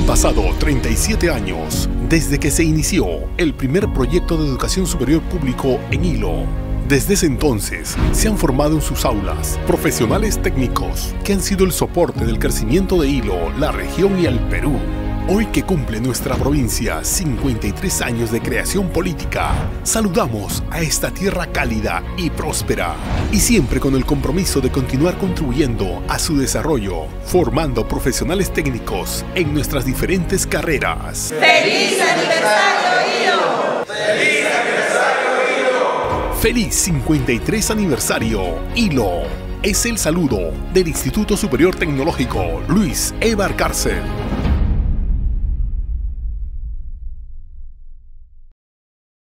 pasado 37 años desde que se inició el primer proyecto de educación superior público en Hilo. Desde ese entonces se han formado en sus aulas profesionales técnicos que han sido el soporte del crecimiento de Hilo, la región y el Perú. Hoy que cumple nuestra provincia 53 años de creación política, saludamos a esta tierra cálida y próspera, y siempre con el compromiso de continuar contribuyendo a su desarrollo, formando profesionales técnicos en nuestras diferentes carreras. ¡Feliz aniversario, Hilo! ¡Feliz aniversario, Hilo! ¡Feliz 53 aniversario, Hilo! Es el saludo del Instituto Superior Tecnológico Luis E. Valcárcel.